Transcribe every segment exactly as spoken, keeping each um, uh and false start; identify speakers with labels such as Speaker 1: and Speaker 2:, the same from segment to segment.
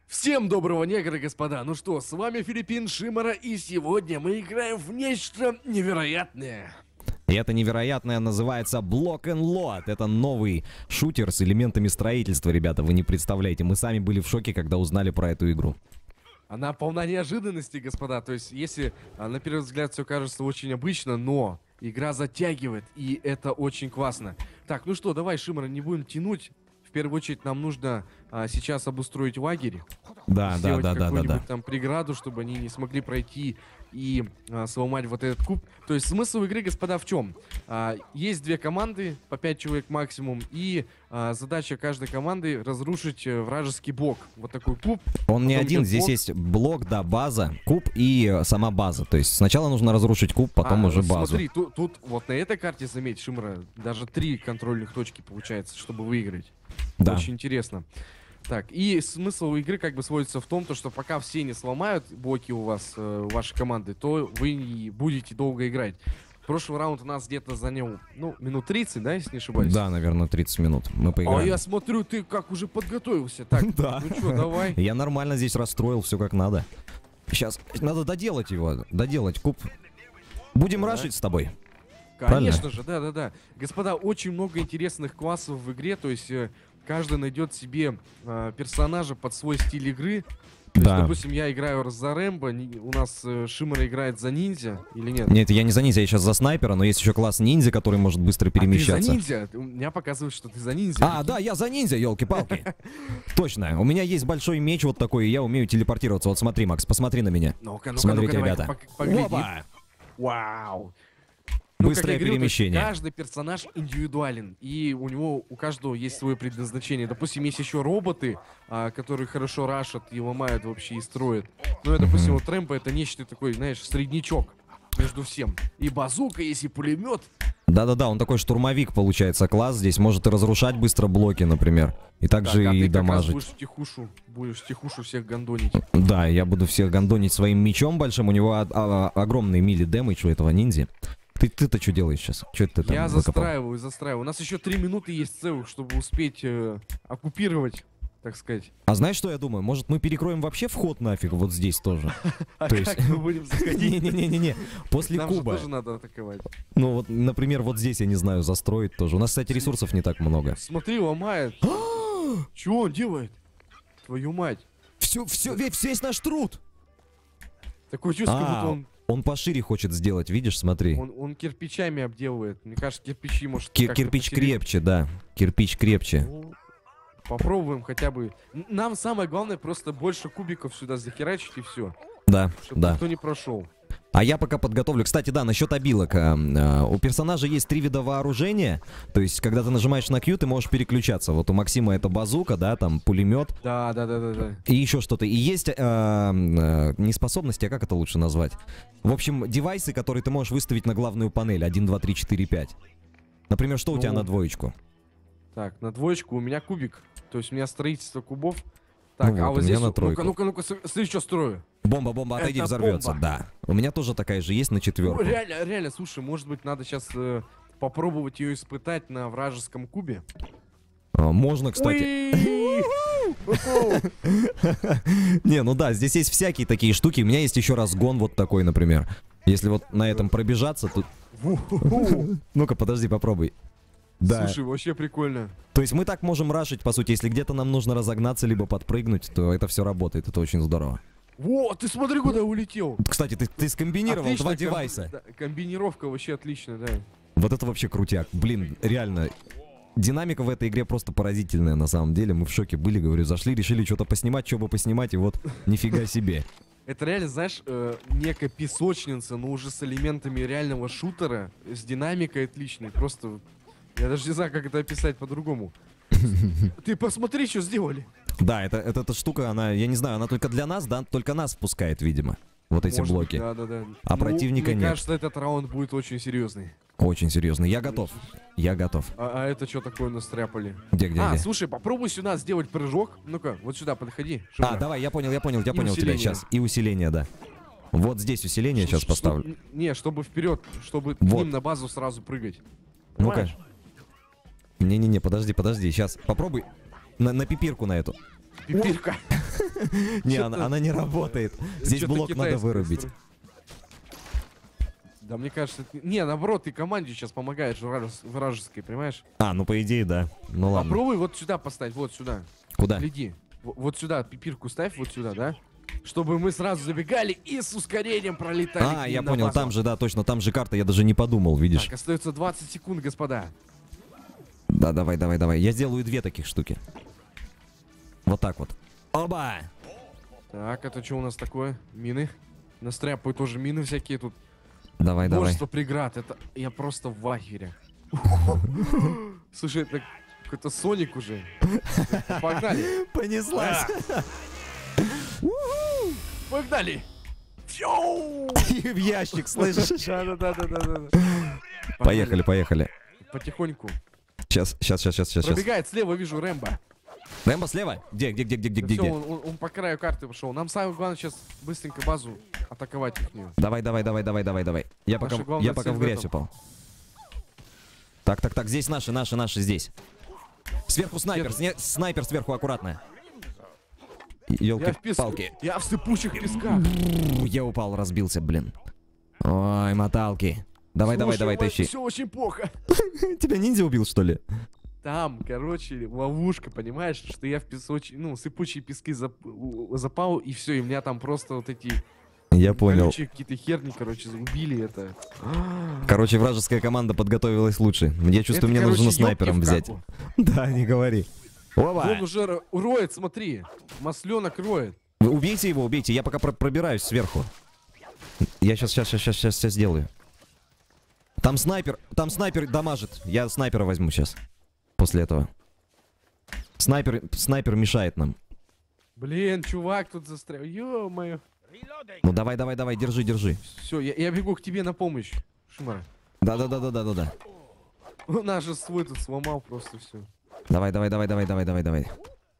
Speaker 1: Всем доброго негра, господа. Ну что, с вами Филиппин Шимара, и сегодня мы играем в нечто невероятное.
Speaker 2: И это невероятное называется Block and Load. Это новый шутер с элементами строительства, ребята. Вы не представляете. Мы сами были в шоке, когда узнали про эту игру.
Speaker 1: Она полна неожиданностей, господа. То есть, если а, на первый взгляд все кажется очень обычно, но игра затягивает, и это очень классно. Так, ну что, давай, Шимара, не будем тянуть. В первую очередь нам нужно а, сейчас обустроить лагерь.
Speaker 2: Да, да, да, да, да, да.
Speaker 1: Там преграду, чтобы они не смогли пройти и а, сломать вот этот куб. То есть смысл игры, господа, в чем? А, есть две команды, по пять человек максимум, и а, задача каждой команды разрушить э, вражеский блок. Вот такой куб.
Speaker 2: Он не один, здесь
Speaker 1: блок.
Speaker 2: есть блок, да, база, куб и э, сама база. То есть сначала нужно разрушить куб, потом
Speaker 1: а,
Speaker 2: уже базу.
Speaker 1: Смотри, тут, тут вот на этой карте, заметь, Шимара, даже три контрольных точки получается, чтобы выиграть.
Speaker 2: Да.
Speaker 1: Очень интересно. Так, и смысл игры как бы сводится в том, то, что пока все не сломают блоки у вас, э, вашей команды, то вы не будете долго играть. Прошлый раунд у нас где-то занял, ну, минут тридцать, да, если не ошибаюсь?
Speaker 2: Да, наверное, тридцать минут. Мы поиграем.
Speaker 1: А я смотрю, ты как уже подготовился. Так,
Speaker 2: Да.
Speaker 1: ну что, давай.
Speaker 2: Я нормально здесь расстроил, все как надо. Сейчас надо доделать его, доделать куб. Будем
Speaker 1: Да.
Speaker 2: рашить с тобой.
Speaker 1: Конечно же, да-да-да. Господа, очень много интересных классов в игре, то есть э, каждый найдет себе э, персонажа под свой стиль игры. То
Speaker 2: Да.
Speaker 1: есть, допустим, я играю за Рэмбо, ни- у нас э, Шимара играет за ниндзя, или нет?
Speaker 2: Нет, я не за ниндзя, я сейчас за снайпера, но есть еще класс ниндзя, который может быстро
Speaker 1: А ты за
Speaker 2: перемещаться.
Speaker 1: ниндзя? У меня показывает, что ты за ниндзя.
Speaker 2: А, да, я за ниндзя, елки-палки. Точно. У меня есть большой меч вот такой, и я умею телепортироваться. Вот смотри, Макс, посмотри на меня.
Speaker 1: Ну-ка, ну-ка,
Speaker 2: Смотрите,
Speaker 1: ну-ка,
Speaker 2: ребята.
Speaker 1: давай-ка пог- погляди.
Speaker 2: Опа!
Speaker 1: Вау. Ну, как
Speaker 2: Быстрое
Speaker 1: я говорил, то есть
Speaker 2: перемещение.
Speaker 1: каждый персонаж индивидуален, и у него, у каждого есть свое предназначение. Допустим, есть еще роботы, а, которые хорошо рашат и ломают вообще и строят. Ну, это, допустим, вот Рэмбо это нечто такое, знаешь, среднячок между всем. И базука есть, и пулемет.
Speaker 2: Да-да-да, он такой штурмовик, получается, класс. Здесь может и разрушать быстро блоки, например. И также
Speaker 1: Так, а
Speaker 2: и
Speaker 1: ты как раз
Speaker 2: дамажить.
Speaker 1: будешь в тихушу, будешь в тихушу всех гондонить.
Speaker 2: Да, я буду всех гондонить своим мечом большим. У него а- а- огромный мили дэмэдж у этого ниндзя. Ты, ты-то что делаешь сейчас? Что ты там
Speaker 1: Я
Speaker 2: выкопал?
Speaker 1: застраиваю, застраиваю. У нас еще три минуты есть целых, чтобы успеть э, оккупировать, так сказать.
Speaker 2: А знаешь, что я думаю? Может, мы перекроем вообще вход нафиг вот здесь тоже?
Speaker 1: А
Speaker 2: То
Speaker 1: как
Speaker 2: есть-
Speaker 1: мы будем заходить?
Speaker 2: Не-не-не-не-не. После
Speaker 1: Нам же
Speaker 2: куба.
Speaker 1: тоже надо атаковать.
Speaker 2: Ну вот, например, вот здесь, я не знаю, застроить тоже. У нас, кстати, ресурсов не так много.
Speaker 1: Смотри, ломает. Чего он делает? Твою мать.
Speaker 2: Все, все, весь, весь наш труд.
Speaker 1: Такое чувство,
Speaker 2: А,
Speaker 1: будто он,
Speaker 2: Он пошире хочет сделать, видишь, смотри.
Speaker 1: он, он кирпичами обделывает. Мне кажется, кирпичи может
Speaker 2: Кир-
Speaker 1: как-то
Speaker 2: кирпич
Speaker 1: посерьезнее.
Speaker 2: крепче, да. Кирпич крепче.
Speaker 1: Ну, попробуем хотя бы. Н- Нам самое главное просто больше кубиков сюда захерачить и все.
Speaker 2: Да,
Speaker 1: Чтобы
Speaker 2: да.
Speaker 1: никто не прошел.
Speaker 2: А я пока подготовлю. Кстати, да, насчет обилок. а, а, У персонажа есть три вида вооружения. То есть, когда ты нажимаешь на Q, ты можешь переключаться. Вот у Максима это базука, да, там пулемет
Speaker 1: Да, да, да, да, да.
Speaker 2: и еще что-то. И есть а, а, не способности, а как это лучше назвать? В общем, девайсы, которые ты можешь выставить на главную панель. один, два, три, четыре, пять. Например, что у тебя
Speaker 1: Ну.
Speaker 2: на двоечку?
Speaker 1: Так, на двоечку у меня кубик. То есть у меня строительство кубов. Так,
Speaker 2: Ну
Speaker 1: а
Speaker 2: вот,
Speaker 1: вот
Speaker 2: у меня
Speaker 1: здесь...
Speaker 2: на
Speaker 1: ну-ка,
Speaker 2: тройку.
Speaker 1: ну-ка, ну-ка, с- смотри, что строю.
Speaker 2: Бомба, бомба, отойди,
Speaker 1: Это
Speaker 2: взорвется.
Speaker 1: бомба.
Speaker 2: Да. У меня тоже такая же есть на четверку.
Speaker 1: Ну, реально, реально, слушай, может быть, надо сейчас э, попробовать ее испытать на вражеском кубе.
Speaker 2: А, Можно, кстати.
Speaker 1: Уи! Хо-хо!
Speaker 2: Не, ну да, здесь есть всякие такие штуки. У меня есть еще разгон вот такой, например. Если вот на этом пробежаться, то...
Speaker 1: Ву-ху-ху!
Speaker 2: Ну-ка, подожди, попробуй. Да.
Speaker 1: Слушай, вообще прикольно.
Speaker 2: То есть мы так можем рашить, по сути. Если где-то нам нужно разогнаться, либо подпрыгнуть, то это все работает. Это очень здорово.
Speaker 1: Во, ты смотри, куда улетел.
Speaker 2: Кстати, ты, ты скомбинировал
Speaker 1: Отлично,
Speaker 2: два
Speaker 1: ком-
Speaker 2: девайса.
Speaker 1: да, комбинировка вообще отличная, да.
Speaker 2: Вот это вообще крутяк. Блин, реально. Динамика в этой игре просто поразительная, на самом деле. Мы в шоке были, говорю, зашли, решили что-то поснимать, что бы поснимать, и вот нифига себе.
Speaker 1: Это реально, знаешь, э, некая песочница, но уже с элементами реального шутера, с динамикой отличной. Просто, я даже не знаю, как это описать по-другому. Ты посмотри, что сделали.
Speaker 2: Да, это, это, эта штука, она, я не знаю, она только для нас, да, только нас впускает, видимо. Вот эти
Speaker 1: Может быть,
Speaker 2: блоки.
Speaker 1: Да, да, да.
Speaker 2: А
Speaker 1: Ну,
Speaker 2: противника
Speaker 1: мне
Speaker 2: нет.
Speaker 1: кажется, этот раунд будет очень серьезный.
Speaker 2: Очень серьезно. Я готов. Я готов.
Speaker 1: А, а это что такое настряпали?
Speaker 2: Где, где,
Speaker 1: А,
Speaker 2: где?
Speaker 1: слушай, попробуй сюда сделать прыжок. Ну-ка, вот сюда подходи.
Speaker 2: А,
Speaker 1: Шимара.
Speaker 2: давай, я понял, я понял, я
Speaker 1: И
Speaker 2: понял тебя
Speaker 1: усиление.
Speaker 2: сейчас. И усиление, да. Вот здесь усиление сейчас
Speaker 1: Ш-
Speaker 2: поставлю.
Speaker 1: чтоб- Не, чтобы вперед, чтобы к
Speaker 2: Вот.
Speaker 1: ним на базу сразу прыгать.
Speaker 2: Ну-ка.
Speaker 1: Понимаешь?
Speaker 2: Не-не-не, подожди, подожди. Сейчас попробуй на, на пипирку на эту.
Speaker 1: Пипирка.
Speaker 2: Не,
Speaker 1: Чё-то-
Speaker 2: она, она не работает. Здесь
Speaker 1: Чё-то
Speaker 2: блок надо
Speaker 1: китайское
Speaker 2: вырубить.
Speaker 1: стро- Да, мне кажется... это- Не, наоборот, ты команде сейчас помогаешь враж- вражеской, понимаешь?
Speaker 2: А, ну по идее, да. Ну ладно.
Speaker 1: Попробуй вот сюда поставить, вот сюда.
Speaker 2: Куда?
Speaker 1: Гляди. В- Вот сюда, пипирку ставь, вот сюда, да? Чтобы мы сразу забегали и с ускорением пролетали.
Speaker 2: А,
Speaker 1: к ним
Speaker 2: я
Speaker 1: на
Speaker 2: понял,
Speaker 1: базу.
Speaker 2: там же, да, точно, там же карта, я даже не подумал, видишь.
Speaker 1: Так, остается двадцать секунд, господа.
Speaker 2: Да, давай, давай, давай. Я сделаю две таких штуки. Вот так вот. Оба!
Speaker 1: Так, это что у нас такое? Мины. Настряпают тоже мины всякие тут.
Speaker 2: Давай, давай.
Speaker 1: Множество преград. Это я просто в ахере. Слушай, это какой-то Соник уже. Погнали.
Speaker 2: Понеслась.
Speaker 1: Погнали. Фью!
Speaker 2: В ящик, слышишь?
Speaker 1: Да-да-да-да-да.
Speaker 2: Поехали, поехали.
Speaker 1: Потихоньку.
Speaker 2: Сейчас, сейчас, сейчас, сейчас, сейчас.
Speaker 1: Пробегает слева, вижу Рэмбо.
Speaker 2: Рэмбо слева? Где, где, где, где, где,
Speaker 1: Да
Speaker 2: где?
Speaker 1: всё,
Speaker 2: где?
Speaker 1: он, он- он по краю карты пошел. Нам самое главное сейчас быстренько базу атаковать их.
Speaker 2: Давай, давай, давай, давай, давай, давай. Я пока,
Speaker 1: Наша главная
Speaker 2: я пока
Speaker 1: цель
Speaker 2: в
Speaker 1: в
Speaker 2: грязь
Speaker 1: этом.
Speaker 2: упал. Так, так, так, здесь наши, наши, наши, здесь. Сверху снайпер, сне- снайпер сверху, аккуратно.
Speaker 1: Я в песку.
Speaker 2: Елки-палки.
Speaker 1: Я в сыпучих песках.
Speaker 2: Я упал, разбился, блин. Ой, моталки. Давай, давай, давай, тащи.
Speaker 1: Все очень плохо.
Speaker 2: Тебя ниндзя убил, что ли?
Speaker 1: Там, короче, ловушка, понимаешь, что я в песочи, ну, сыпучие пески зап- у- запал, и все, и меня там просто вот эти
Speaker 2: Я понял.
Speaker 1: колючие какие-то херни, короче, убили это.
Speaker 2: Короче, вражеская команда подготовилась лучше. Я чувствую,
Speaker 1: Это,
Speaker 2: мне
Speaker 1: короче,
Speaker 2: нужно снайпером
Speaker 1: ёбки в
Speaker 2: взять.
Speaker 1: каку.
Speaker 2: Да, не говори. Оба!
Speaker 1: Он уже ро- роет, смотри, масленок роет.
Speaker 2: Вы убейте его, убейте, я пока про- пробираюсь сверху. Я сейчас, сейчас, сейчас, сейчас, сейчас сделаю. Там снайпер, там снайпер дамажит. Я снайпера возьму сейчас. После этого. Снайпер, снайпер мешает нам.
Speaker 1: Блин, чувак тут застрял, ё-моё.
Speaker 2: Ну давай, давай, давай, держи, держи.
Speaker 1: Все, я, я бегу к тебе на помощь, Шимара.
Speaker 2: Да-да-да-да-да-да-да.
Speaker 1: Он наш же свой тут сломал просто все.
Speaker 2: Давай, давай, давай, давай, давай, давай, давай.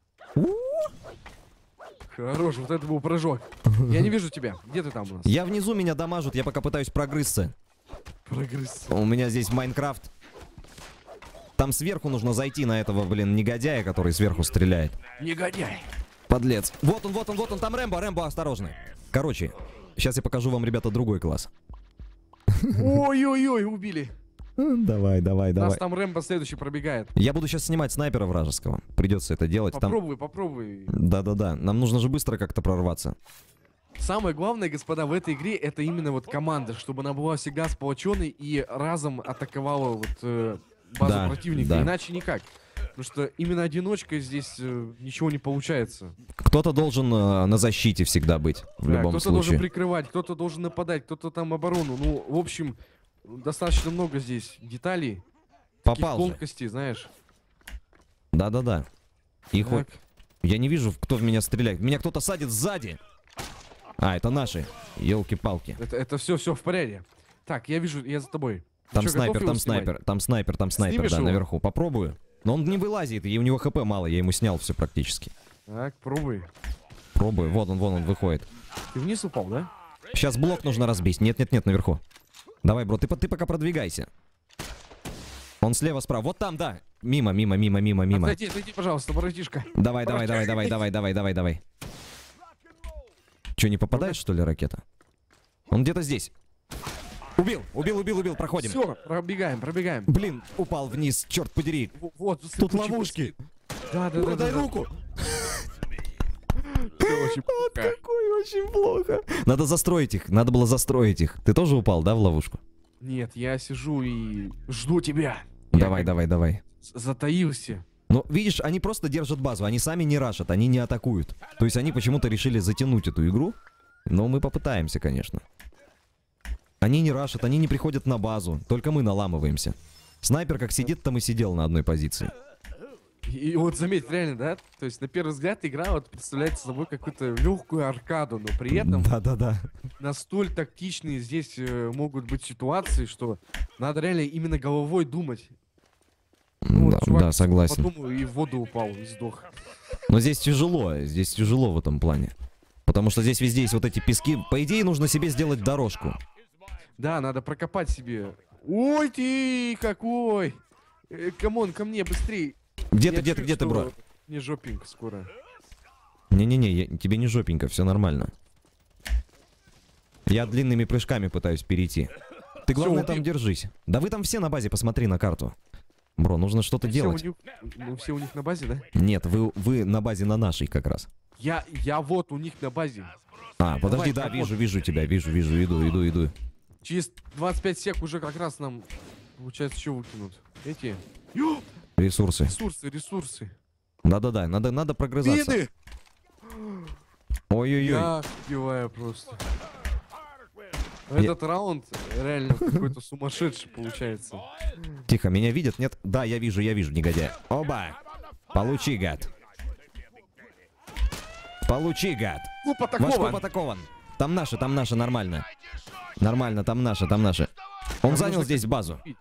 Speaker 1: Хорош, вот это был прыжок. Я не вижу тебя. Где ты там у нас?
Speaker 2: Я внизу, меня дамажут, я пока пытаюсь прогрызться.
Speaker 1: Прогресс.
Speaker 2: У меня здесь Майнкрафт. Там сверху нужно зайти на этого, блин, негодяя, который сверху стреляет.
Speaker 1: Негодяй.
Speaker 2: Подлец. Вот он, вот он, вот он, там Рэмбо, Рэмбо, осторожно. Короче, сейчас я покажу вам, ребята, другой класс.
Speaker 1: Ой-ой-ой, убили.
Speaker 2: Давай, давай,
Speaker 1: Нас там Рэмбо следующий пробегает.
Speaker 2: Я буду сейчас снимать снайпера вражеского. Придется это делать. Там...
Speaker 1: Попробуй, попробуй.
Speaker 2: Да-да-да. Нам нужно же быстро как-то прорваться.
Speaker 1: Самое главное, господа, в этой игре это именно вот команда, чтобы она была всегда сплоченной и разом атаковала вот э, базу
Speaker 2: Да,
Speaker 1: противника.
Speaker 2: да.
Speaker 1: Иначе никак. Потому что именно одиночкой здесь э, ничего не получается.
Speaker 2: Кто-то должен э, на защите всегда быть. В
Speaker 1: Да,
Speaker 2: любом
Speaker 1: кто-то
Speaker 2: случае.
Speaker 1: должен прикрывать, кто-то должен нападать, кто-то там оборону. Ну, в общем, достаточно много здесь деталей. таких
Speaker 2: Попал же.
Speaker 1: тонкостей, знаешь.
Speaker 2: Да-да-да. Их
Speaker 1: Так.
Speaker 2: вот... Я не вижу, кто в меня стреляет. Меня кто-то садит сзади. А, это наши. Елки-палки.
Speaker 1: Это, это все, все в порядке. Так, я вижу, я за тобой. Ты
Speaker 2: Там
Speaker 1: чё, готов
Speaker 2: снайпер,
Speaker 1: его
Speaker 2: там
Speaker 1: снимать?
Speaker 2: снайпер, там снайпер, там снайпер,
Speaker 1: Снимешь
Speaker 2: да,
Speaker 1: его?
Speaker 2: наверху. Попробую. Но он не вылазит, и у него хп мало, я ему снял все практически.
Speaker 1: Так, пробуй.
Speaker 2: Пробую. Вот он, вон он выходит.
Speaker 1: Ты вниз упал, да?
Speaker 2: Сейчас блок нужно разбить. Нет, нет, нет, наверху. Давай, бро, ты, по- ты пока продвигайся. Он слева, справа. Вот там, да. Мимо, мимо, мимо, мимо, мимо.
Speaker 1: Отойди, отойди, пожалуйста, братишка.
Speaker 2: Давай, давай, давай, давай, давай, давай, давай, давай. Че, не попадает, что ли, ракета? Он где-то здесь. Убил, убил, убил, убил, проходим.
Speaker 1: Все, пробегаем, пробегаем.
Speaker 2: Блин, упал вниз, черт подери.
Speaker 1: В- Вот,
Speaker 2: Тут
Speaker 1: сыпучий
Speaker 2: ловушки.
Speaker 1: пуск. Да, да, да.
Speaker 2: Бро,
Speaker 1: да,
Speaker 2: дай
Speaker 1: да.
Speaker 2: руку.
Speaker 1: Всё очень плохо.
Speaker 2: Какой очень плохо. Надо застроить их, надо было застроить их. Ты тоже упал, да, в ловушку?
Speaker 1: Нет, я сижу и жду тебя.
Speaker 2: Давай,
Speaker 1: Я
Speaker 2: давай, давай.
Speaker 1: как затаился.
Speaker 2: Ну, видишь, они просто держат базу, они сами не рашат, они не атакуют. То есть они почему-то решили затянуть эту игру. Но мы попытаемся, конечно. Они не рашат, они не приходят на базу, только мы наламываемся. Снайпер как сидит, там и сидел на одной позиции.
Speaker 1: И, и вот заметь, реально, да? То есть на первый взгляд игра вот представляет собой какую-то легкую аркаду, но при этом
Speaker 2: Да-да-да.
Speaker 1: настолько тактичные здесь э, могут быть ситуации, что надо реально именно головой думать. Ну, вот
Speaker 2: Да,
Speaker 1: чувак
Speaker 2: да, согласен.
Speaker 1: Подумал и в воду упал, и сдох.
Speaker 2: Но здесь тяжело, здесь тяжело в этом плане. Потому что здесь везде есть вот эти пески. По идее, нужно себе сделать дорожку.
Speaker 1: Да, надо прокопать себе. Ой ты какой! Э, камон, ко мне быстрее.
Speaker 2: Где
Speaker 1: Я
Speaker 2: ты, где ты,
Speaker 1: чую,
Speaker 2: где ты,
Speaker 1: что
Speaker 2: бро?
Speaker 1: Мне жопинг скоро.
Speaker 2: Не-не-не, я- тебе не жопенько, все нормально. Я длинными прыжками пытаюсь перейти. Ты главное
Speaker 1: Всё,
Speaker 2: там
Speaker 1: убил.
Speaker 2: держись. Да вы там все на базе, посмотри на карту. Бро, нужно что-то
Speaker 1: Все у
Speaker 2: делать.
Speaker 1: них, ну, все у них на базе, да?
Speaker 2: Нет, вы, вы на базе на нашей как раз.
Speaker 1: Я, я вот у них на базе.
Speaker 2: А, подожди, да,
Speaker 1: так
Speaker 2: вижу,
Speaker 1: вот.
Speaker 2: вижу тебя, вижу, вижу, иду, иду, иду.
Speaker 1: Через двадцать пять сек уже как раз нам, получается, что выкинут? Эти
Speaker 2: Ресурсы.
Speaker 1: ресурсы, ресурсы.
Speaker 2: Да-да-да, надо, надо прогрызаться.
Speaker 1: Мины!
Speaker 2: Ой-ой-ой.
Speaker 1: Я убиваю просто. Этот раунд реально какой-то сумасшедший получается.
Speaker 2: Тихо, меня видят, нет? Да, я вижу, я вижу, негодяй. Оба! Получи, гад. Получи, гад.
Speaker 1: Ну,
Speaker 2: Ваш
Speaker 1: атакован.
Speaker 2: коп атакован. Там наши, там наши, нормально. Нормально, там наши, там наши. Он
Speaker 1: Нам
Speaker 2: занял
Speaker 1: нужно
Speaker 2: здесь
Speaker 1: как-то
Speaker 2: базу.
Speaker 1: купить.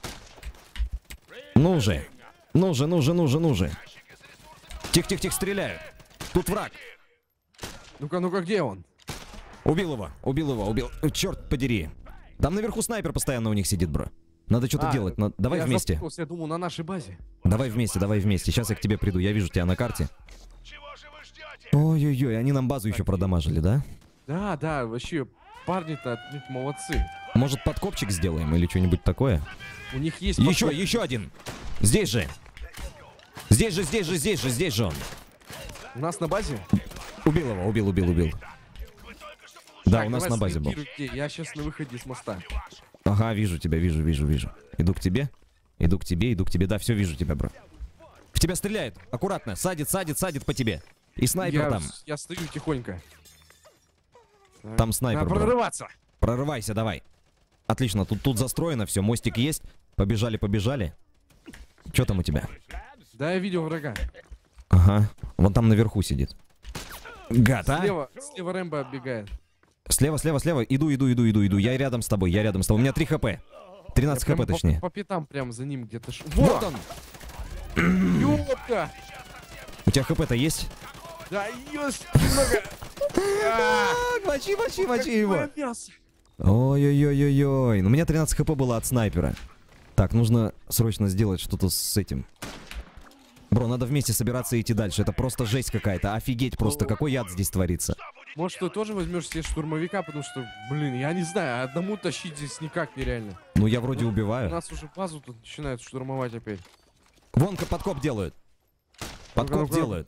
Speaker 2: Ну же. Ну же, ну же, ну же, ну же. Тихо-тихо-тихо, стреляют. Тут враг.
Speaker 1: Ну-ка, ну-ка, где он?
Speaker 2: Убил его, убил его, убил. Черт подери. Там наверху снайпер постоянно у них сидит, бро. Надо что-то
Speaker 1: А,
Speaker 2: делать. на- Давай
Speaker 1: я
Speaker 2: вместе.
Speaker 1: запутался, я думал, на нашей базе.
Speaker 2: Давай вместе, давай вместе. Сейчас я к тебе приду. Я вижу тебя на карте. Ой-ой-ой, они нам базу еще продамажили, да?
Speaker 1: Да, да, вообще, парни-то отнюдь молодцы.
Speaker 2: Может, подкопчик сделаем или что-нибудь такое?
Speaker 1: У них есть...
Speaker 2: Еще,
Speaker 1: подкоп-
Speaker 2: еще один. Здесь же. Здесь же, здесь же, здесь же, здесь же он.
Speaker 1: У нас на базе?
Speaker 2: Убил его, убил, убил, убил. Да,
Speaker 1: Так,
Speaker 2: у нас
Speaker 1: давай
Speaker 2: на базе был.
Speaker 1: сориентируй, где. Я сейчас на выходе с моста.
Speaker 2: Ага, вижу тебя, вижу, вижу, вижу. Иду к тебе. Иду к тебе, иду к тебе. Да, все, вижу тебя, бро. В тебя стреляет. Аккуратно. Садит, садит, садит по тебе. И снайпер
Speaker 1: я,
Speaker 2: там.
Speaker 1: я стою тихонько. Так,
Speaker 2: Там снайпер,
Speaker 1: надо
Speaker 2: бро.
Speaker 1: прорываться.
Speaker 2: Прорывайся, давай. Отлично, тут, тут застроено все. Мостик есть. Побежали, побежали. Что там у тебя?
Speaker 1: Да, я видел врага.
Speaker 2: Ага. Вон там наверху сидит. Гад, а?
Speaker 1: Слева, слева Рэмбо оббегает.
Speaker 2: Слева, слева, слева. Иду, иду, иду, иду, иду. Я рядом с тобой, я рядом с тобой. У меня три хп. тринадцать
Speaker 1: Я прямо
Speaker 2: хп, точнее.
Speaker 1: По, по пятам прям за ним где-то. Ш...
Speaker 2: Вот он!
Speaker 1: Ёпта!
Speaker 2: У тебя хп-то есть?
Speaker 1: Да, есть немного. А,
Speaker 2: Мочи, мочи, мочи
Speaker 1: какое мясо.
Speaker 2: Ой-ой-ой-ой-ой. Ну, у меня тринадцать хп было от снайпера. Так, нужно срочно сделать что-то с этим. Бро, надо вместе собираться и идти дальше. Это просто жесть какая-то. Офигеть просто, какой яд здесь творится.
Speaker 1: Может, ты тоже возьмешь себе штурмовика, потому что, блин, я не знаю, одному тащить здесь никак нереально.
Speaker 2: Ну, я вроде
Speaker 1: У
Speaker 2: убиваю.
Speaker 1: нас уже базу тут начинают штурмовать опять.
Speaker 2: Вон как подкоп делают. Подкоп
Speaker 1: Ну-ка, ну-ка.
Speaker 2: делают.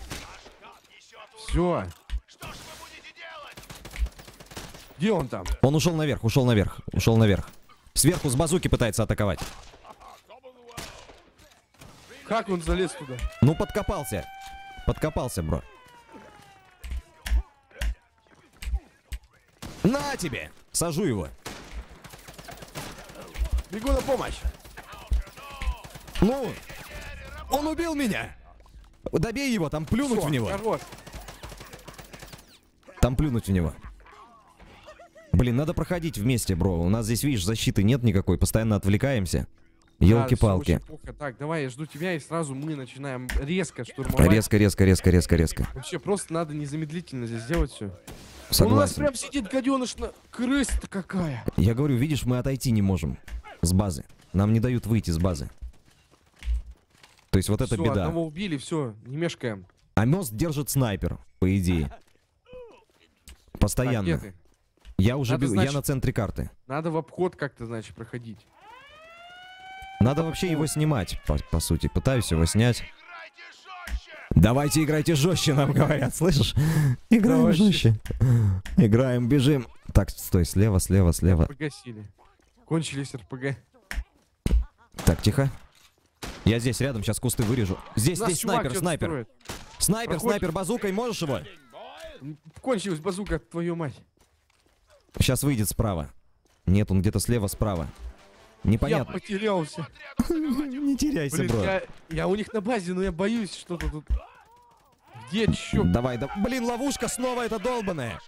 Speaker 1: Все. Где он там?
Speaker 2: Он ушел наверх, ушел наверх, ушел наверх. Сверху с базуки пытается атаковать.
Speaker 1: Как он залез туда?
Speaker 2: Ну, подкопался. Подкопался, бро. На тебе! Сажу его.
Speaker 1: Бегу на помощь.
Speaker 2: Ну, он убил меня. Добей его, там плюнуть
Speaker 1: Всё,
Speaker 2: в него.
Speaker 1: хорош.
Speaker 2: Там плюнуть в него. Блин, надо проходить вместе, бро. У нас здесь, видишь, защиты нет никакой, постоянно отвлекаемся.
Speaker 1: Да,
Speaker 2: Елки-палки.
Speaker 1: всё очень плохо. Так, давай, я жду тебя, и сразу мы начинаем резко штурмовать.
Speaker 2: Резко, резко, резко, резко, резко.
Speaker 1: Вообще, просто надо незамедлительно здесь сделать все. У нас
Speaker 2: Согласен.
Speaker 1: прям сидит гаденыш на... Крыса-то какая.
Speaker 2: Я говорю, видишь, мы отойти не можем с базы. Нам не дают выйти с базы. То есть вот это
Speaker 1: Всё,
Speaker 2: беда.
Speaker 1: одного убили, все, не мешкаем.
Speaker 2: А мост держит снайпер, по идее.
Speaker 1: Так,
Speaker 2: Постоянно.
Speaker 1: где ты?
Speaker 2: Я уже
Speaker 1: Надо,
Speaker 2: бегу,
Speaker 1: значит-
Speaker 2: я на центре карты.
Speaker 1: Надо в обход как-то, значит, проходить.
Speaker 2: Надо вообще его снимать, по, по сути. Пытаюсь его снять. Давайте играйте жестче, нам говорят, слышишь? Играем
Speaker 1: Давай,
Speaker 2: жестче. Играем, бежим. Так, стой, слева, слева, слева.
Speaker 1: Погасили. Кончились эр пэ гэ.
Speaker 2: Так, тихо. Я здесь рядом, сейчас кусты вырежу. Здесь,
Speaker 1: Нас
Speaker 2: здесь
Speaker 1: чувак
Speaker 2: снайпер,
Speaker 1: что-то
Speaker 2: снайпер.
Speaker 1: строит.
Speaker 2: Снайпер,
Speaker 1: Проходит.
Speaker 2: снайпер, базукой, можешь его?
Speaker 1: М, Кончилась базука, твою мать.
Speaker 2: Сейчас выйдет справа. Нет, он где-то слева, справа.
Speaker 1: Я
Speaker 2: Непонятно.
Speaker 1: потерялся.
Speaker 2: Не теряйся,
Speaker 1: Блин,
Speaker 2: бро.
Speaker 1: я, я у них на базе, но я боюсь что-то тут. Где чё?
Speaker 2: Давай, да. Блин, ловушка снова эта долбаная.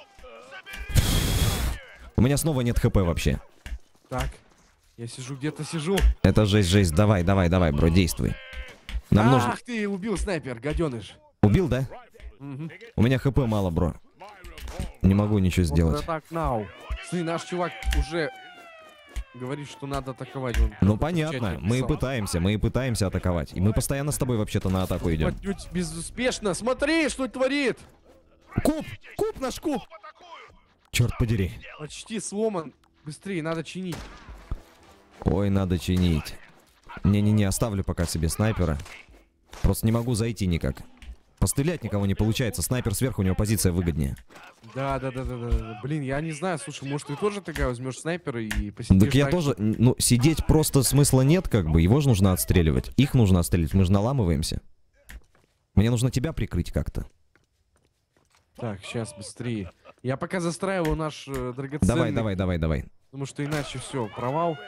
Speaker 2: У меня снова нет хп вообще.
Speaker 1: Так, я сижу, где-то сижу.
Speaker 2: Это жесть, жесть. Давай, давай, давай, бро, действуй. Нам нужно...
Speaker 1: Ах ты, убил снайпер, гаденыш.
Speaker 2: Убил, да?
Speaker 1: Мгм.
Speaker 2: У меня хп мало, бро. Не могу ничего сделать.
Speaker 1: Так, нау. Смотри, наш чувак уже говорит, что надо атаковать. Он
Speaker 2: Ну
Speaker 1: в
Speaker 2: понятно,
Speaker 1: чате
Speaker 2: мы и
Speaker 1: писал.
Speaker 2: пытаемся, мы и пытаемся атаковать. И мы постоянно с тобой вообще-то на атаку идем.
Speaker 1: Отнюдь безуспешно. Смотри, что творит.
Speaker 2: Куб! Куб наш куб! Черт подери.
Speaker 1: Почти сломан. Быстрее, надо чинить.
Speaker 2: Ой, надо чинить. Не-не-не, оставлю пока себе снайпера. Просто не могу зайти никак. Пострелять никого не получается. Снайпер сверху, у него позиция выгоднее.
Speaker 1: Да, да, да, да, да. Блин, я не знаю, слушай, может ты тоже такая возьмешь снайпера и посидишь.
Speaker 2: Так я
Speaker 1: так?
Speaker 2: тоже... Ну, сидеть просто смысла нет, как бы. Его же нужно отстреливать. Их нужно отстреливать. Мы же наламываемся. Мне нужно тебя прикрыть как-то.
Speaker 1: Так, сейчас быстрее. Я пока застраиваю наш э, драгоценный.
Speaker 2: Давай, давай, давай, давай.
Speaker 1: Потому что иначе все, провал.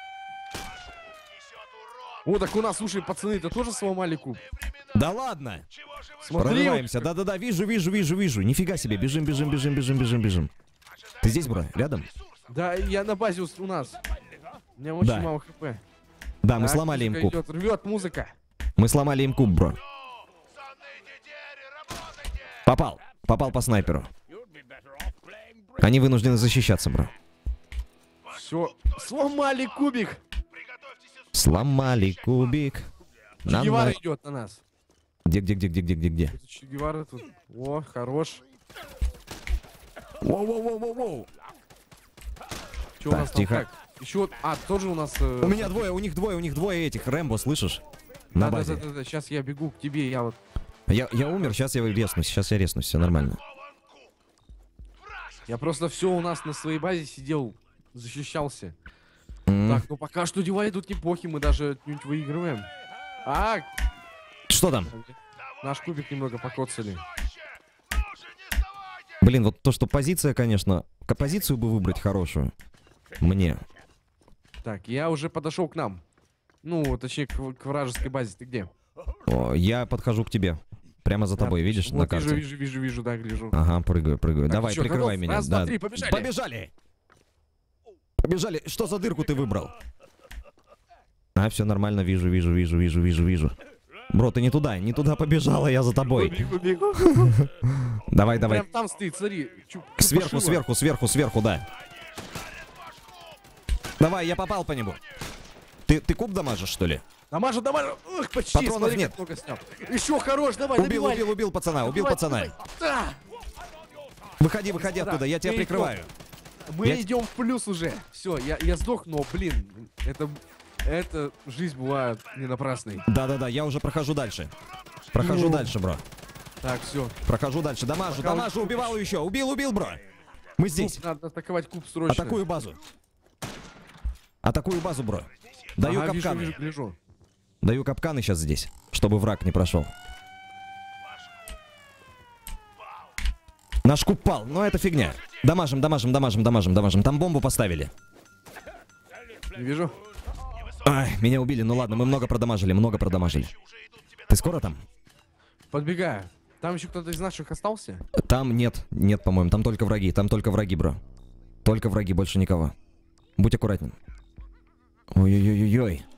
Speaker 1: О, так у нас, слушай, пацаны-то тоже сломали куб.
Speaker 2: Да ладно!
Speaker 1: Смотри,
Speaker 2: Прорываемся.
Speaker 1: вот-
Speaker 2: Да-да-да, вижу, вижу, вижу, вижу. Нифига себе. Бежим, бежим, бежим, бежим, бежим, бежим. Ты здесь, бро? Рядом?
Speaker 1: Да, я на базе у, у нас. У меня очень
Speaker 2: Да.
Speaker 1: мало хп.
Speaker 2: Да, мы
Speaker 1: Так,
Speaker 2: сломали им
Speaker 1: музыка
Speaker 2: куб.
Speaker 1: идет, рвет музыка.
Speaker 2: Мы сломали им куб, бро. Попал. Попал по снайперу. Они вынуждены защищаться, бро.
Speaker 1: Все, сломали кубик.
Speaker 2: Сломали кубик.
Speaker 1: Че
Speaker 2: Нам
Speaker 1: Гевара
Speaker 2: на-
Speaker 1: идет на нас.
Speaker 2: Где, где, где, где, где, где, где?
Speaker 1: Это Че Гевара тут. О, хорош.
Speaker 2: Воу-воу-воу-воу-воу.
Speaker 1: Че у
Speaker 2: Так,
Speaker 1: нас там
Speaker 2: тихо.
Speaker 1: как? Еще, а, тоже у нас... э,
Speaker 2: У меня двое, у них двое, у них двое этих. Рэмбо, слышишь? На
Speaker 1: Да, да,
Speaker 2: базе.
Speaker 1: да, да, да, сейчас я бегу к тебе, я вот...
Speaker 2: Я, я умер, сейчас я резнусь, сейчас я резнусь, все нормально.
Speaker 1: Я просто все у нас на своей базе сидел, защищался.
Speaker 2: М.
Speaker 1: Так, ну пока что дела идут неплохи, мы даже что-нибудь выигрываем. А,
Speaker 2: Что там?
Speaker 1: наш кубик немного покоцали.
Speaker 2: Блин, вот то, что позиция, конечно, к- позицию бы выбрать хорошую. Мне.
Speaker 1: Так, я уже подошел к нам. Ну, точнее, к, к вражеской базе. Ты где?
Speaker 2: О, я подхожу к тебе. Прямо за тобой,
Speaker 1: Да,
Speaker 2: видишь,
Speaker 1: вот,
Speaker 2: на карте?
Speaker 1: Вижу, вижу, вижу, вижу, да, гляжу.
Speaker 2: Ага, прыгаю, прыгаю.
Speaker 1: Так,
Speaker 2: Давай,
Speaker 1: чё,
Speaker 2: прикрывай
Speaker 1: готов?
Speaker 2: меня.
Speaker 1: Раз,
Speaker 2: да.
Speaker 1: два, три, побежали.
Speaker 2: Побежали! Побежали! Что за дырку ты выбрал? А, все нормально, вижу, вижу, вижу, вижу, вижу, вижу. Бро, ты не туда, не туда побежала, я за тобой.
Speaker 1: Бегу, бегу.
Speaker 2: Давай, давай.
Speaker 1: Прям там стоит, смотри. чу-
Speaker 2: Сверху,
Speaker 1: чупа-шила.
Speaker 2: сверху, сверху, сверху, да. Давай, я попал по нему. Ты, ты куб дамажишь, что ли?
Speaker 1: Дамажу, дамажу. Ух, почти.
Speaker 2: Патронов
Speaker 1: Смотри,
Speaker 2: нет.
Speaker 1: как много снял. Еще хорош, давай,
Speaker 2: Убил,
Speaker 1: добивай.
Speaker 2: убил, убил пацана, убил
Speaker 1: Добивай,
Speaker 2: пацана.
Speaker 1: добивай. Да.
Speaker 2: Выходи, выходи
Speaker 1: Да,
Speaker 2: оттуда, я тебя
Speaker 1: мы идем.
Speaker 2: прикрываю.
Speaker 1: Мы
Speaker 2: Я-
Speaker 1: идем в плюс уже. Все, я, я сдох, но, блин, это, это жизнь была не напрасной.
Speaker 2: Да-да-да, я уже прохожу дальше. Прохожу
Speaker 1: Ну.
Speaker 2: дальше, бро.
Speaker 1: Так, все.
Speaker 2: Прохожу дальше. Дамажу,
Speaker 1: Пока
Speaker 2: дамажу,
Speaker 1: он-
Speaker 2: убивал еще. Убил, убил, бро. Мы здесь.
Speaker 1: Надо атаковать куб срочно.
Speaker 2: Атакую базу. Атакую базу, бро. Даю
Speaker 1: Ага, вижу,
Speaker 2: капканы.
Speaker 1: вижу, гляжу.
Speaker 2: Даю капканы сейчас здесь, чтобы враг не прошел. Наш куб пал, но это фигня. Дамажим, дамажим, дамажим, дамажим, дамажим. Там бомбу поставили.
Speaker 1: Не вижу.
Speaker 2: Ай, меня убили, ну ладно, мы много продамажили, много продамажили. Ты скоро там?
Speaker 1: Подбегаю. Там еще кто-то из наших остался?
Speaker 2: Там нет, нет, по-моему, там только враги, там только враги, бро. Только враги, больше никого. Будь аккуратен. Ой-ой-ой-ой.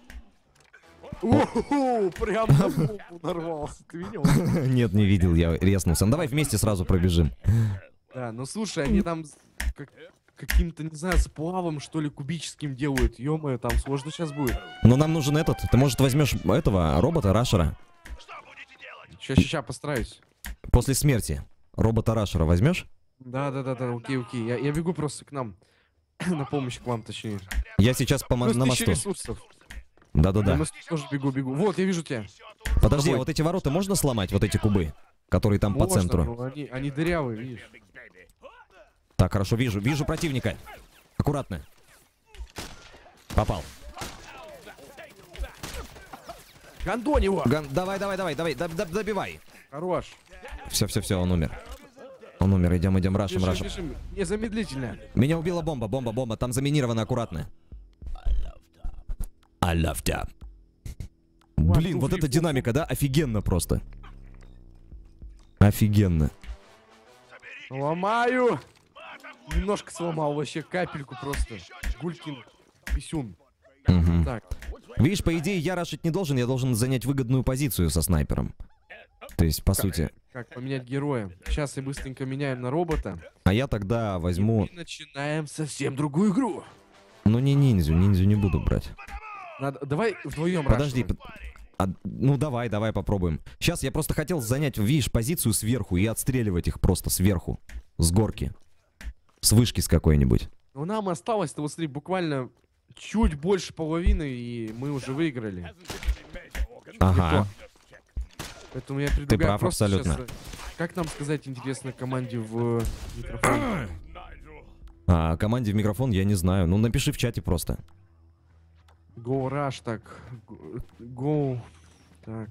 Speaker 1: О, прям на бомбу нарвался. Ты видел?
Speaker 2: Нет, не видел, я резнулся. Ну давай вместе сразу пробежим.
Speaker 1: Да, ну слушай, они там с- как- каким-то, не знаю, сплавом, что ли, кубическим делают. Ё-моё, там сложно сейчас будет.
Speaker 2: Но нам нужен этот. Ты, может, возьмешь этого робота Рашера
Speaker 1: Сейчас, сейчас, постараюсь.
Speaker 2: после смерти. Робота Рашера возьмешь?
Speaker 1: Да, да, да, да, окей, окей. Я, я бегу просто к нам. На помощь к вам, точнее.
Speaker 2: Я сейчас по мо-
Speaker 1: Плюс
Speaker 2: на
Speaker 1: тысяча
Speaker 2: мосту.
Speaker 1: ресурсов.
Speaker 2: Да-да-да.
Speaker 1: На мосту тоже бегу, бегу. Вот, я вижу тебя.
Speaker 2: Подожди, а
Speaker 1: тобой.
Speaker 2: вот эти ворота можно сломать? Вот эти кубы, которые там по
Speaker 1: Можно,
Speaker 2: центру.
Speaker 1: но они, они дырявые, видишь.
Speaker 2: Так, хорошо, вижу. Вижу противника. Аккуратно. Попал.
Speaker 1: Гандон его!
Speaker 2: Ган- Давай, давай, давай, давай, доб- доб- добивай.
Speaker 1: Хорош.
Speaker 2: Все, все, все, он умер. Он умер, идем, идем, рашим,
Speaker 1: Бежим,
Speaker 2: рашим.
Speaker 1: бежим. Незамедлительно.
Speaker 2: Меня убила бомба, бомба, бомба, там заминировано аккуратно. I love that. Блин,
Speaker 1: two,
Speaker 2: вот
Speaker 1: three,
Speaker 2: эта
Speaker 1: four,
Speaker 2: динамика, да? Офигенно просто. Офигенно.
Speaker 1: Ломаю. Немножко сломал, вообще капельку просто. Гулькин писюн.
Speaker 2: Мгм.
Speaker 1: Так,
Speaker 2: Видишь, по идее, я рашить не должен, я должен занять выгодную позицию со снайпером. То есть, по сути.
Speaker 1: как поменять героя? Сейчас я быстренько меняем на робота.
Speaker 2: А я тогда возьму...
Speaker 1: И начинаем совсем другую игру.
Speaker 2: Ну не ниндзю, ниндзю не буду брать.
Speaker 1: Надо... Давай вдвоем
Speaker 2: Подожди,
Speaker 1: рашивать.
Speaker 2: под- а, ну давай, давай попробуем. Сейчас я просто хотел занять, видишь, позицию сверху и отстреливать их просто сверху, с горки, с вышки с какой-нибудь.
Speaker 1: Ну нам осталось-то, вот смотри, буквально чуть больше половины, и мы уже выиграли.
Speaker 2: Ага.
Speaker 1: Поэтому я предлагаю
Speaker 2: прав
Speaker 1: просто
Speaker 2: абсолютно.
Speaker 1: щас, э, как нам сказать интересно команде в э, микрофон?
Speaker 2: А команде в микрофон я не знаю. Ну напиши в чате просто.
Speaker 1: Go rush, так. Go. Так.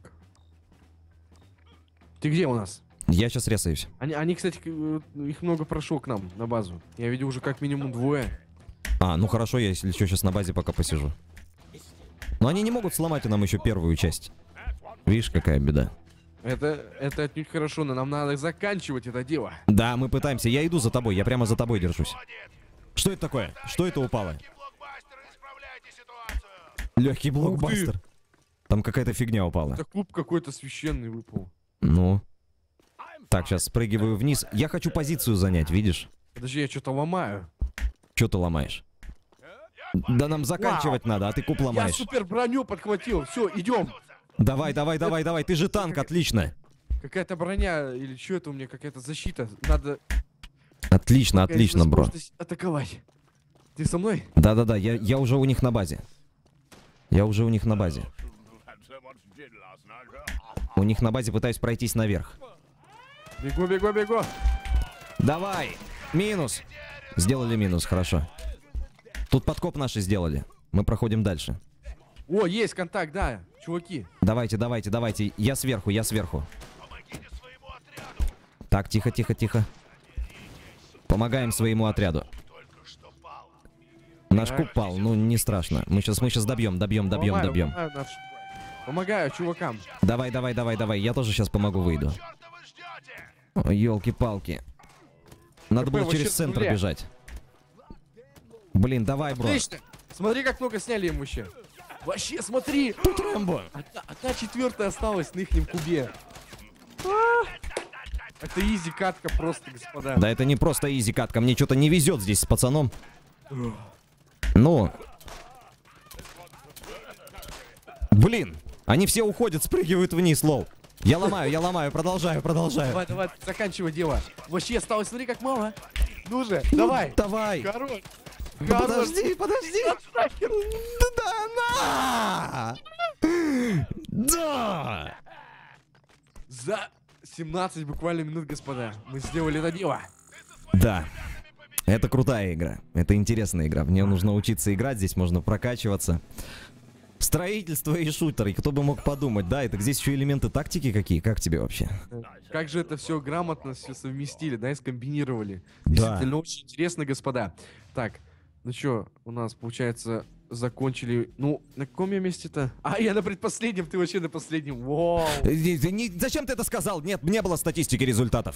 Speaker 1: Ты где у нас?
Speaker 2: Я сейчас резаюсь.
Speaker 1: Они, они, кстати, к- э, их много прошло к нам на базу. Я видел уже как минимум двое.
Speaker 2: А, ну хорошо, я если что, сейчас на базе пока посижу. Но они не могут сломать нам еще первую часть. Видишь, какая беда.
Speaker 1: Это, это отнюдь хорошо, но нам надо заканчивать это дело.
Speaker 2: Да, мы пытаемся. Я иду за тобой, я прямо за тобой держусь. Что это такое? Что это упало? Легкий блокбастер. Там какая-то фигня упала.
Speaker 1: Это куб какой-то священный выпал.
Speaker 2: Ну. Так, сейчас спрыгиваю вниз. Я хочу позицию занять, видишь?
Speaker 1: Подожди, я что-то ломаю.
Speaker 2: Что ты ломаешь? Да нам заканчивать надо, а ты куб
Speaker 1: Я
Speaker 2: ломаешь.
Speaker 1: супер броню подхватил. Все, идем.
Speaker 2: Давай, давай, давай, давай. Ты же танк, отлично.
Speaker 1: Какая-то броня или что это у меня, какая-то защита. Надо
Speaker 2: Отлично,
Speaker 1: какая-то
Speaker 2: отлично, бро.
Speaker 1: возможность атаковать. Ты со мной?
Speaker 2: Да-да-да, я, я уже у них на базе. Я уже у них на базе. У них на базе пытаюсь пройтись наверх.
Speaker 1: Бегу, бегу, бегу.
Speaker 2: Давай! Минус! Сделали минус, хорошо. Тут подкоп наши сделали. Мы проходим дальше.
Speaker 1: О, есть контакт, да, чуваки.
Speaker 2: Давайте, давайте, давайте. Я сверху, я сверху. Так, тихо, тихо, тихо. Помогаем своему отряду. Наш
Speaker 1: Так.
Speaker 2: куб пал, ну не страшно. Мы сейчас, мы сейчас добьем, добьем, добьем,
Speaker 1: Помогаю,
Speaker 2: добьем.
Speaker 1: помогаю, наш- Помогаю чувакам.
Speaker 2: Давай, давай, давай, давай. Я тоже сейчас помогу, выйду. Елки-палки. Надо
Speaker 1: КП
Speaker 2: было
Speaker 1: вообще
Speaker 2: через
Speaker 1: с
Speaker 2: центр
Speaker 1: нуля.
Speaker 2: бежать. Блин, давай, бро.
Speaker 1: Отлично. Смотри, как много сняли им вообще. Вообще, смотри.
Speaker 2: Тут Рэмбо.
Speaker 1: Одна, одна четвертая осталась на ихнем кубе. А! Это изи катка просто, господа.
Speaker 2: Да это не просто изи катка. Мне что-то не везет здесь с пацаном. Ну. Блин. Они все уходят, спрыгивают вниз, лол. Я ломаю, я ломаю, продолжаю, продолжаю.
Speaker 1: Давай, давай, заканчивай дело. Вообще осталось, смотри, как мало. Ну же, давай.
Speaker 2: Давай.
Speaker 1: Хорош.
Speaker 2: Да
Speaker 1: Хорош.
Speaker 2: подожди, подожди. Да, да, на! Да!
Speaker 1: За семнадцать буквально минут, господа, мы сделали это дело.
Speaker 2: Да. Это крутая игра. Это интересная игра. В нее нужно учиться играть, здесь можно прокачиваться. Строительство и шутер. И кто бы мог подумать, да, это здесь еще элементы тактики какие? Как тебе вообще?
Speaker 1: Как же это все грамотно все совместили, да, и скомбинировали.
Speaker 2: Да.
Speaker 1: Действительно очень интересно, господа. Так, ну что, у нас, получается, закончили... Ну, на каком я месте-то? А, я на предпоследнем, ты вообще на последнем. Вау.
Speaker 2: Э, э, не- Зачем ты это сказал? Нет, не было статистики результатов.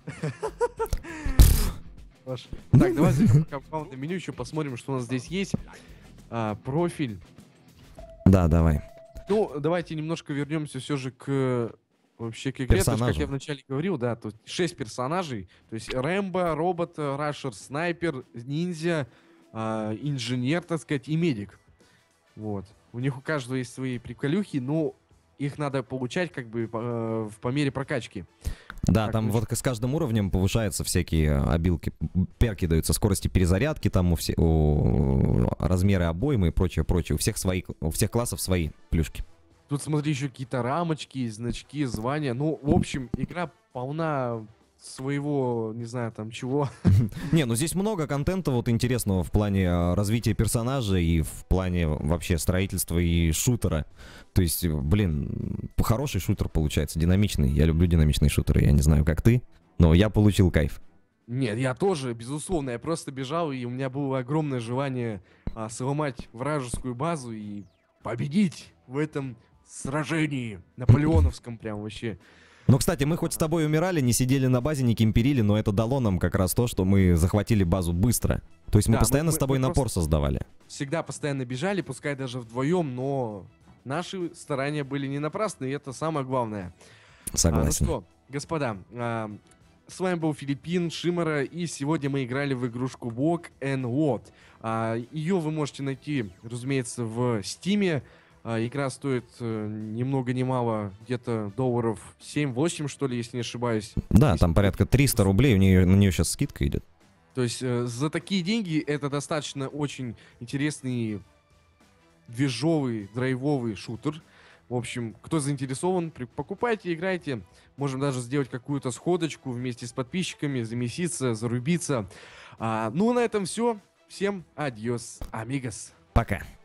Speaker 1: Паш. Так, давай зайдем в аккаунтное меню, еще посмотрим, что у нас здесь есть. А, профиль.
Speaker 2: Да, давай.
Speaker 1: Ну, давайте немножко вернемся все же к вообще к игре. То есть, как
Speaker 2: Персонажу.
Speaker 1: я вначале говорил, да, тут шесть персонажей. То есть Рэмбо, робот, рашер, снайпер, ниндзя, а, инженер, так сказать, и медик. Вот. У них у каждого есть свои приколюхи, но их надо получать как бы по, э, в- по мере прокачки.
Speaker 2: Да,
Speaker 1: Так,
Speaker 2: там
Speaker 1: ну
Speaker 2: вот с каждым уровнем повышаются всякие обилки, перки даются, скорости перезарядки, там у всех размеры обоймы и прочее, прочее. У всех свои, у всех классов свои плюшки.
Speaker 1: Тут, смотри, еще какие-то рамочки, значки, звания. Ну, в общем, игра полна своего, не знаю, там чего.
Speaker 2: Не, ну здесь много контента вот интересного в плане а, развития персонажа и в плане вообще строительства и шутера. То есть, блин, хороший шутер получается, динамичный. Я люблю динамичные шутеры, я не знаю, как ты, но я получил кайф.
Speaker 1: Нет, я тоже, безусловно. Я просто бежал, и у меня было огромное желание а, сломать вражескую базу и победить в этом сражении. Наполеоновском прям вообще.
Speaker 2: Ну, кстати, мы хоть с тобой умирали, не сидели на базе, не кемперили, но это дало нам как раз то, что мы захватили базу быстро. То есть мы
Speaker 1: Да,
Speaker 2: постоянно
Speaker 1: мы-
Speaker 2: с тобой
Speaker 1: мы
Speaker 2: напор
Speaker 1: просто-
Speaker 2: создавали.
Speaker 1: Всегда постоянно бежали, пускай даже вдвоем, но наши старания были не напрасны, и это самое главное. А, ну
Speaker 2: Согласен.
Speaker 1: что, господа, а, с вами был Филиппин, Шимара, и сегодня мы играли в игрушку Walk and What. А, ее вы можете найти, разумеется, в Стиме. А, игра стоит э, ни много ни мало, где-то долларов семь-восемь, что ли, если не ошибаюсь.
Speaker 2: Да,
Speaker 1: Если-
Speaker 2: там порядка триста рублей, у нее, на нее сейчас скидка идет.
Speaker 1: То есть э, за такие деньги это достаточно очень интересный движовый, драйвовый шутер. В общем, кто заинтересован, при- покупайте, играйте. Можем даже сделать какую-то сходочку вместе с подписчиками, замеситься, зарубиться. А, ну, на этом все. Всем адьос, амигос.
Speaker 2: Пока.